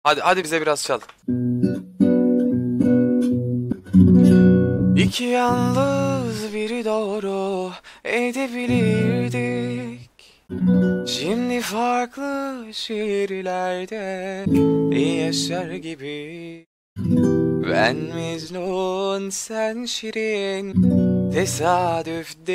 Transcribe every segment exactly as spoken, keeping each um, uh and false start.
Hadi hadi bize biraz çal. İki yalnız biri doğru edebilirdik. Şimdi farklı şehirlerde yaşar gibi. Ben Mecnun, sen Şirin, tesadüf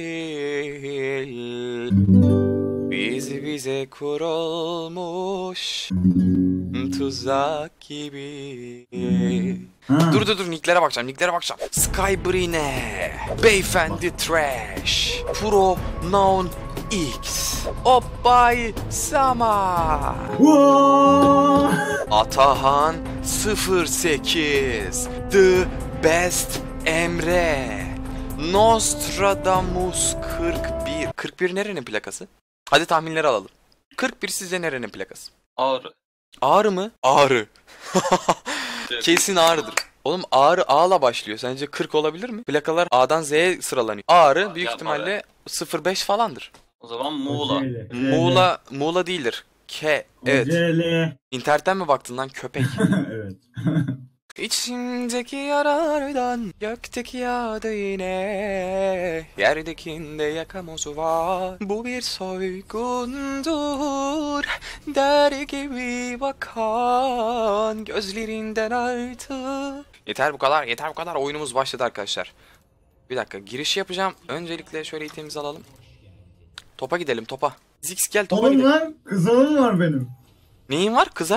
değil. Biz bize kurulmuş tuzak gibi. Ha. Dur dur dur, nicklere bakacağım, nicklere bakacağım. Skybrine, Beyefendi Trash, Pro Noun X, Obbay Sama, Wow. Atahan sıfır sekiz, The Best Emre, Nostradamus kırk bir. kırk bir nerenin plakası? Hadi tahminleri alalım. kırk bir sizce nerenin plakası? Ağrı. Ağrı mı? Ağrı. Kesin Ağrı'dır. Oğlum Ağrı A'la başlıyor. Sence kırk olabilir mi? Plakalar A'dan Z'ye sıralanıyor. Ağrı büyük Yapma ihtimalle be. sıfır beş falandır. O zaman Muğla. Kocaeli. Muğla Muğla değildir. K. Evet. Kocaeli. İnternetten mi baktın lan köpek? Evet. İçimdeki yarardan gökteki yağdı yine, yerdekinde yakamozu var. Bu bir soygundur der gibi bakan gözlerinden artık. Yeter bu kadar, yeter bu kadar. Oyunumuz başladı arkadaşlar. Bir dakika, giriş yapacağım. Öncelikle şöyle itemizi alalım. Topa gidelim, topa. Zix gel topa Oğlum gidelim. lan kızağım var benim. Neyin var? Kızak.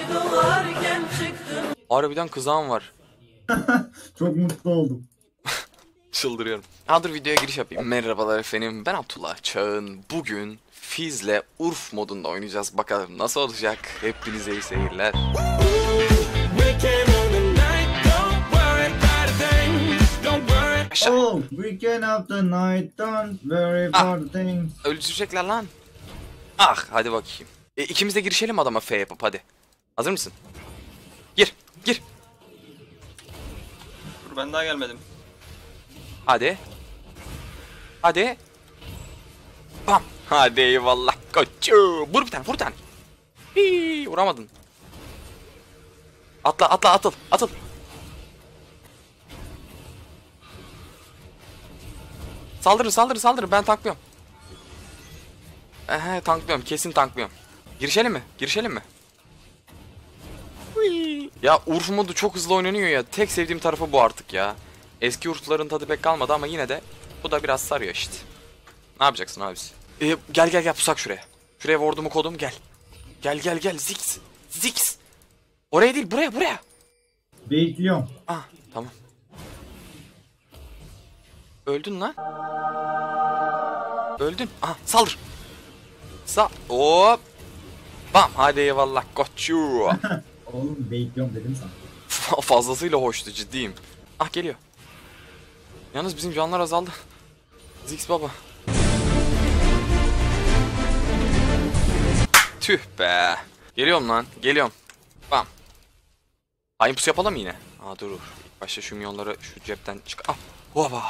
Harbiden kızağım var. Çok mutlu oldum. Çıldırıyorum. Ha dur videoya giriş yapayım. Merhabalar efendim, ben Abdullah Çağın. Bugün Fizz'le Urf modunda oynayacağız. Bakalım nasıl olacak. Hepinize iyi seyirler. Aşağı. Oh, we can have the night, don't worry Ah. about things. Öldürecekler lan. Ah hadi bakayım. E, ikimiz de girişelim adama F yapıp hadi. Hazır mısın? Gir gir. Dur ben daha gelmedim. Hadi. Hadi. Bam. Hadi eyvallah koçum. Vur bir tane vur bir tane. Hii, vuramadın. Atla atla atıl atıl. Saldırın saldırın saldırın, ben tanklıyorum. Ehe tanklıyorum, kesin tanklıyorum. Girişelim mi? Girişelim mi? Hui. Ya Urf modu çok hızlı oynanıyor ya. Tek sevdiğim tarafı bu artık ya. Eski Urf'ların tadı pek kalmadı ama yine de bu da biraz sarıyor işte. Ne yapacaksın abisi? Ee, gel gel gel pusak şuraya. Şuraya ward'umu kodum gel. Gel gel gel Zix. Zix. Oraya değil buraya buraya. Bekliyorum. Ah tamam. Öldün lan. Öldün. Aha saldır. Sa hop. Bam hadi eyvallah koçum. Oğlum bekliyorum dedim sana. Fazlasıyla hoştu, ciddiyim. Ah geliyor. Yalnız bizim canlar azaldı. Zix baba. Tüh be. Geliyorum lan. Geliyorum. Bam. Hain pus yapalım yine. Aa dur dur. İlk başta şu milyonları şu cepten çık. Ah. Hova.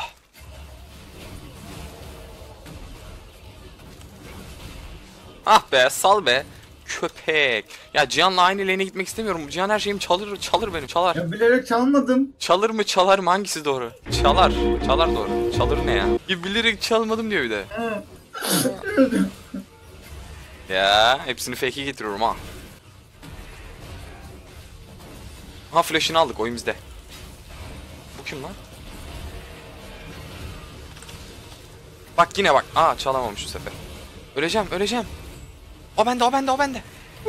Ah be sal be. Köpek. Ya Cihan'la aynı lane'e gitmek istemiyorum. Cihan her şeyimi çalır, çalır beni, çalar. Ya bilerek çalmadım. Çalır mı çalar mı, hangisi doğru? Çalar. Çalar doğru. Çalır ne ya? Ya bilerek çalmadım diyor bir de. Ya hepsini fake'e getiriyorum ha. Ha flash'ını aldık, oyun bizde. Bu kim lan? Bak yine bak. Aa çalamamış bu sefer. Öleceğim öleceğim. O bende o bende o bende.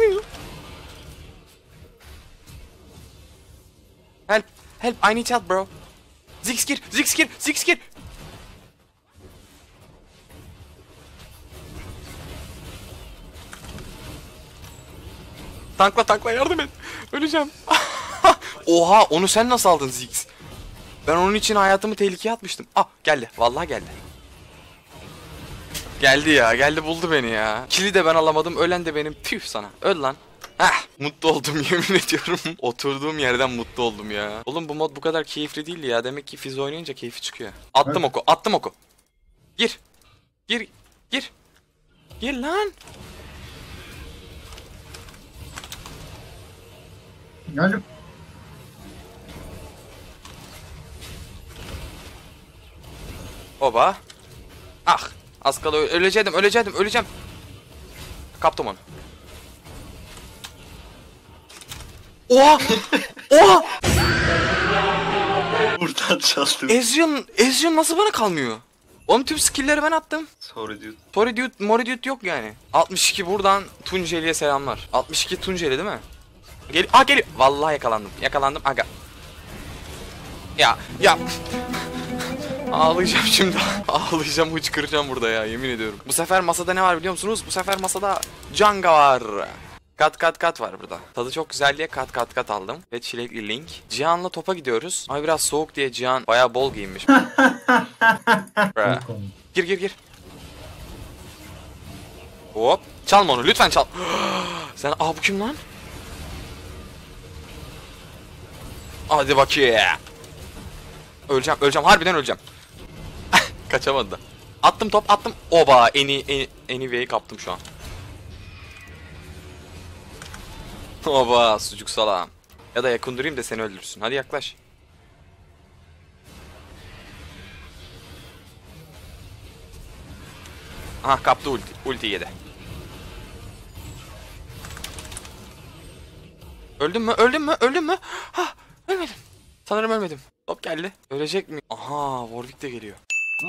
Help help I need help bro. Zix gir Zix gir Zix gir. Tankla tankla yardım et. Öleceğim. Oha onu sen nasıl aldın Zix? Ben onun için hayatımı tehlikeye atmıştım. Ah geldi vallahi geldi. Geldi ya, geldi buldu beni ya. Kili de ben alamadım, ölen de benim. Püf sana. Öl lan. Heh, mutlu oldum yemin ediyorum. Oturduğum yerden mutlu oldum ya. Oğlum bu mod bu kadar keyifli değil ya. Demek ki Fizz oynayınca keyfi çıkıyor. Attım oku, attım oku. Gir. Gir. Gir. Gir lan. Geldim. Oba. Ah. Az kala ö- öleceğim, öleceğim, öleceğim. Kaptım onu. Oha! Oha! Buradan çaldım. Ezreal, Ezreal nasıl bana kalmıyor? Oğlum tüm skill'leri ben attım. Sorry dude. Tori dude, Mori dude yok yani. altmış iki buradan Tunceli'ye selamlar. altmış iki Tunceli değil mi? Gel, aa geliyor. Vallahi yakalandım. Yakalandım. Aga. Ya, ya. Ağlayacağım şimdi. Ağlayacağım, hıçkıracağım burada ya, yemin ediyorum. Bu sefer masada ne var biliyor musunuz? Bu sefer masada Canga var. Kat kat kat var burada. Tadı çok güzel diye kat kat kat aldım. Ve çilekli Link. Cihan'la topa gidiyoruz. Ay biraz soğuk diye Cihan bayağı bol giyinmiş. Bruh. Gir gir gir. Hop. Çalma onu lütfen çal. Sen aa bu kim lan? Hadi bakayım. Öleceğim öleceğim harbiden öleceğim. Kaçamadı da. Attım top attım. Oba eni eni Enive'yi kaptım şu an. Oba sucuk salam. Ya da yakın durayım da seni öldürsün. Hadi yaklaş. Aha kaptı ulti. Ulti yedi. Öldüm mü? Öldüm mü? Öldüm mü? Ha, ölmedim. Sanırım ölmedim. Top geldi. Ölecek mi? Aha, Warwick de geliyor.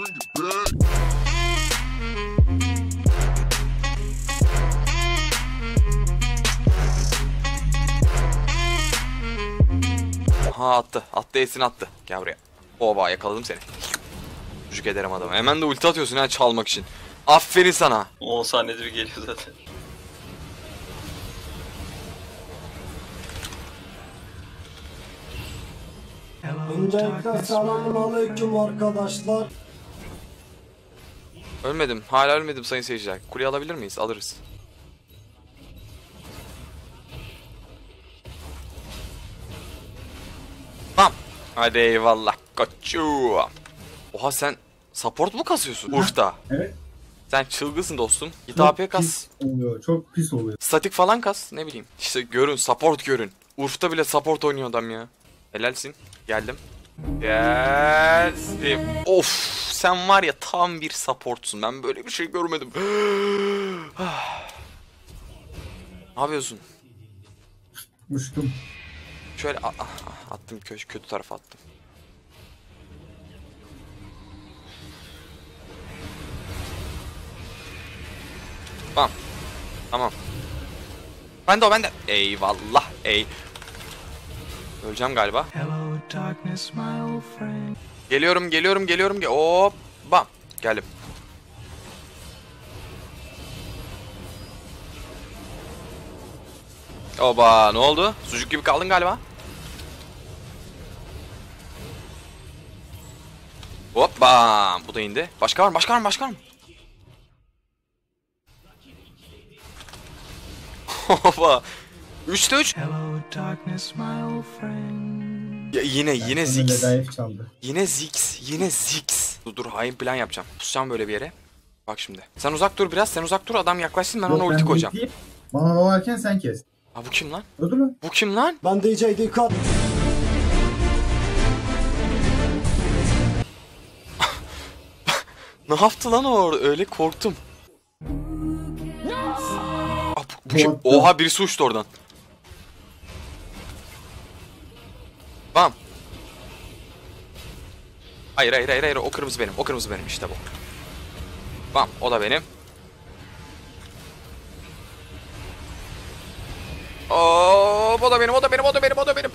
Aha attı. Attı Esin attı. Gel buraya. Oba yakaladım seni. Çocuk ederim adamı. Hemen de ulti atıyorsun ha çalmak için. Aferin sana. on saniyedir geliyor zaten. Öncelikle selamünaleyküm arkadaşlar. Ölmedim. Hala ölmedim sayın seyirciler. Kuleyi alabilir miyiz? Alırız. Tamam. Hadi eyvallah koçum. Oha sen support mu kasıyorsun Urf'ta? Evet. Sen çılgısın dostum. Git Çok A P kas. pis oluyor. Çok pis oluyor. Statik falan kas. Ne bileyim. İşte görün support görün. Urf'ta bile support oynuyor adam ya. Helalsin. Geldim. Geldim. Of sen var ya tam bir supportsun. Ben böyle bir şey görmedim. Ne yapıyorsun? Uçtum. Şöyle a- a- attım köşe kötü tarafa attım. Tamam. Tamam. Ben de o ben de. Eyvallah. Ey. Öleceğim galiba. Hello, darkness, my old friend. Geliyorum, geliyorum, geliyorum. Ge Hop. Bam. Geldim. Oba, ne oldu? Sucuk gibi kaldın galiba. Hop bam. Bu da indi. Başka var mı? Başka var mı? Başka var mı? Hopa. üçte üç. Hello, darkness, my old friend. Ya yine yine Sonra Ziggs. Ledayef çaldı. Yine Ziggs. Yine Ziggs. Dur dur hain plan yapacağım. Pusacağım böyle bir yere. Bak şimdi. Sen uzak dur biraz. Sen uzak dur. Adam yaklaşsın ben Yok, ona ulti koyacağım. bekleyeyim. Bana dolarken sen kes. Ha bu kim lan? Öldü mü? Bu kim lan? Ben D J dikkat. Ne yaptı lan o orada? Öyle korktum. Aa, bu, bu kim? Korktu. Oha birisi uçtu oradan. Bam. Hayır hayır hayır hayır o kırmızı benim. O kırmızı benim işte bu. Bam o da benim. Oo, o da benim, o da benim, o da benim, o da benim.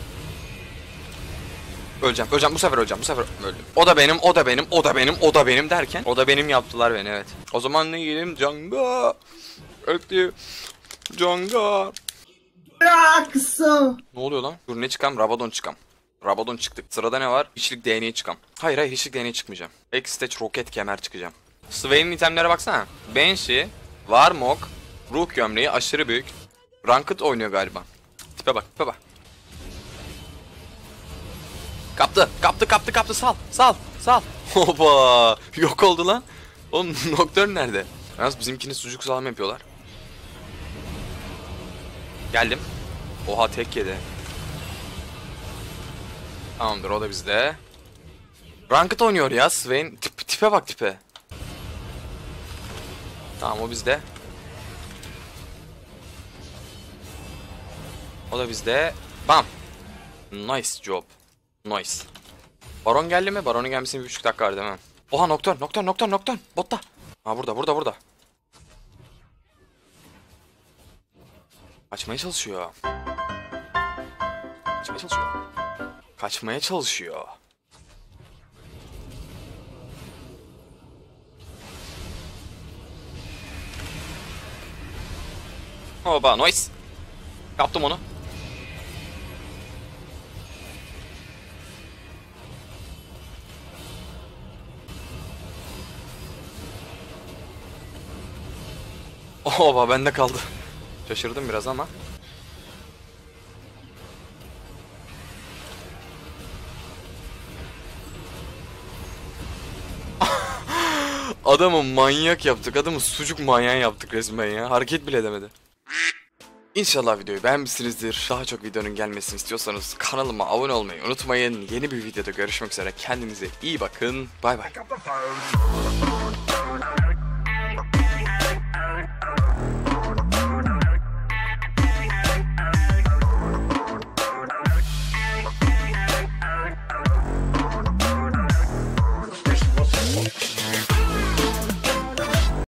Öleceğim, öleceğim. Bu sefer öleceğim. Bu sefer öldüm. O da benim, o da benim, o da benim, o da benim derken o da benim yaptılar beni evet. O zaman ne yiyelim? Canga. Öldü. Canga. Kısa. Ne oluyor lan? Dur ne çıkam? Rabadon çıkam. Rabadon çıktık. Sırada ne var? Hiçlik D N A çıkam. Hayır hayır hiçlik D N A çıkmayacağım. X-Stage roket kemer çıkacağım. Swain'in itemlere baksana. Banshee, Warmog, ruh gömleği aşırı büyük. Ranked oynuyor galiba. Tipe bak, tipe bak. Kaptı, kaptı, kaptı, kaptı. Sal, sal, sal. Hopa! Yok oldu lan. Oğlum Nocturne nerede? Yalnız bizimkini sucuk salam yapıyorlar. Geldim. Oha tek yedi. Tamamdır, o da bizde. Ranked oynuyor ya Swain. Tip, tipe bak tipe. Tamam, o bizde. O da bizde. Bam. Nice job. Nice. Baron geldi mi? Baron'un gelmesine bir buçuk dakika var değil mi? Oha Nocturne, Nocturne, Nocturne, Nocturne. Botta. Ha burada, burada, burada. Kaçmaya çalışıyor. Kaçmaya çalışıyor. Kaçmaya çalışıyor. Oba nice. Yaptım onu. Oba bende kaldı. Şaşırdım biraz ama. Adamı manyak yaptık. Adamı sucuk manyağı yaptık resmen ya. Hareket bile edemedi. İnşallah videoyu beğenmişsinizdir. Daha çok videonun gelmesini istiyorsanız kanalıma abone olmayı unutmayın. Yeni bir videoda görüşmek üzere. Kendinize iyi bakın. Bay bay.